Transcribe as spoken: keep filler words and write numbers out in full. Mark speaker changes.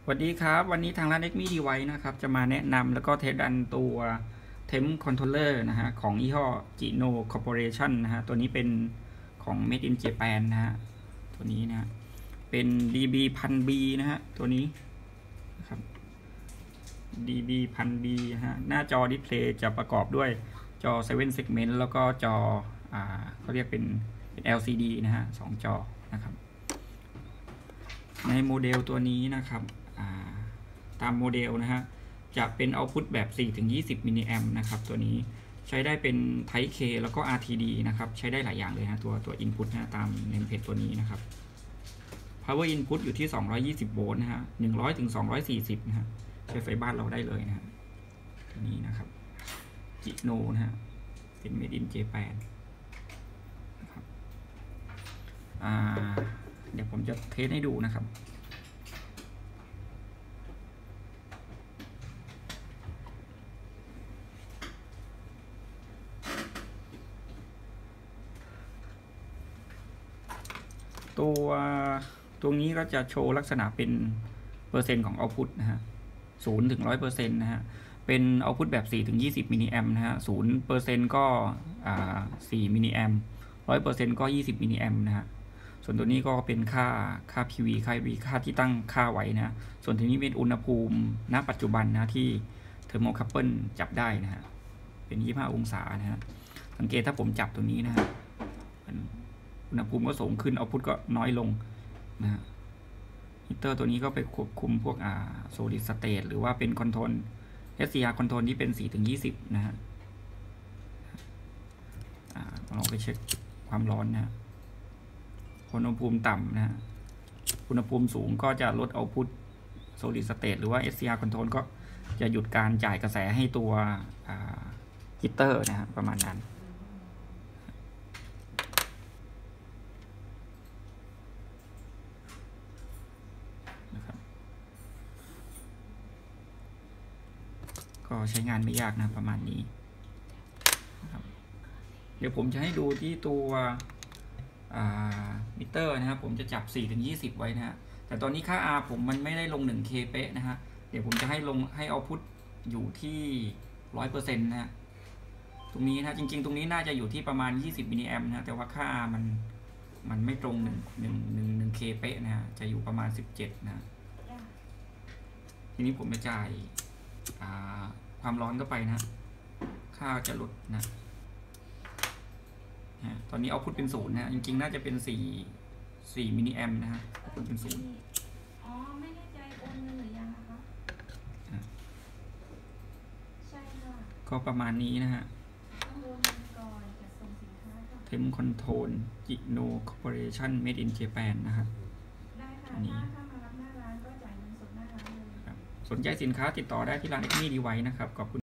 Speaker 1: สวัสดีครับวันนี้ทางร้าน เอ็กซ์ เอ็ม ไอ Device นะครับจะมาแนะนำแล้วก็เทสดันตัว Temp Controller นะฮะของยี่ห้อ Gino Corporation นะฮะตัวนี้เป็นของ Made in Japan นะฮะตัวนี้นะเป็น ดี บี หนึ่งพัน บี นะฮะตัวนี้นะครับ ดี บี หนึ่งพัน บี นะฮะหน้าจอดิสเพลย์จะประกอบด้วยจอ เซเว่น Segment แล้วก็จออ่าเขาเรียกเป็นเป็น แอล ซี ดี นะฮะสองจอนะครับในโมเดลตัวนี้นะครับตามโมเดลนะฮะจะเป็นเอาต์พุตแบบ สี่ถึงยี่สิบ มิลลิแอมป์นะครับตัวนี้ใช้ได้เป็น Type K แล้วก็ อาร์ ที ดี นะครับใช้ได้หลายอย่างเลยฮะตัวตัว Input นะตามเนมเพจตัวนี้นะครับ Power Input อยู่ที่สองร้อยยี่สิบโวลต์นะฮะหนึ่งร้อยถึงสองร้อยสี่สิบนะฮะใช้ไฟบ้านเราได้เลยนะฮะตัวนี้นะครับ Gino นะฮะเป็น Made in Japan นะครับเดี๋ยวผมจะเทสให้ดูนะครับตัวตรงนี้ก็จะโชว์ลักษณะเป็นเปอร์เซ็นต์ของ output นะฮะศูนย์ถึงร้อยเปอร์เซ็นต์นะฮะเป็น output แบบสี่ถึงยี่สิบมิลลิแอมป์นะฮะศูนย์เปอร์เซ็นต์ก็อ่าสี่มิลลิแอมป์ร้อยเปอร์เซ็นต์ก็ยี่สิบมิลลิแอมป์นะฮะส่วนตัวนี้ก็เป็นค่าค่า พี วี ค่า V ค่าที่ตั้งค่าไว้นะส่วนทีนี้เป็นอุณหภูมิณปัจจุบันนะที่ thermocouple จับได้นะฮะเป็นยี่สิบห้าองศานะฮะสังเกตถ้าผมจับตัวนี้นะฮะอุณหภูมิก็สูงขึ้นเอาพุทก็น้อยลงนะฮะฮีเตอร์ตัวนี้ก็ไปควบคุมพวกอ่า solid state หรือว่าเป็นคอนโทรล เอส ซี อาร์ คอนโทรลที่เป็น สี่ถึงยี่สิบ นะฮะลองไปเช็คความร้อนนะฮะอุณหภูมิต่ำนะฮะอุณหภูมิสูงก็จะลดเอาพุท solid state หรือว่า เอส ซี อาร์ คอนโทรลก็จะหยุดการจ่ายกระแสให้ตัวฮีเตอร์นะฮะประมาณนั้นก็ใช้งานไม่ยากนะประมาณนี้นะครับเดี๋ยวผมจะให้ดูที่ตัวมิเตอร์นะครับผมจะจับ สี่ถึงยี่สิบ ไว้นะฮะแต่ตอนนี้ค่า R ผมมันไม่ได้ลง หนึ่งเค เป๊ะนะฮะเดี๋ยวผมจะให้ลงให้เอาพุทอยู่ที่ ร้อยเปอร์เซ็นต์ นะฮะตรงนี้นะจริงๆตรงนี้น่าจะอยู่ที่ประมาณยี่สิบมิลลิแอมป์นะแต่ว่าค่า R มันมันไม่ตรง1 1 1 1 K เป๊ะนะฮะจะอยู่ประมาณสิบเจ็ดนะทีนี้ผมจะจ่ายความร้อนก็ไปนะค่าจะลดนะตอนนี้เอาพุทเป็นศูนย์นะจริงๆน่าจะเป็นสี่ สี่มิลลิแอมป์นะฮะเอาพุทเป็นศูนย์
Speaker 2: อ๋อไม่แน่ใจโอนเงินหรือยังคะใช่ค่ะ
Speaker 1: ก็ประมาณนี้นะฮะ
Speaker 2: ต้องโอนเงินก่อนจัดส่งสินค้าค่ะ
Speaker 1: Temp Control Gino Corporation Made in Japan นะครับ
Speaker 2: ได้ค่ะถ้ามารับหน้าร้านก็จ่ายเงินสดหน้าร้านเลย
Speaker 1: สนใจสินค้าติดต่อได้ที่ร้าน เอ็กซ์ เอ็ม ไอ Device นะครับขอบคุณ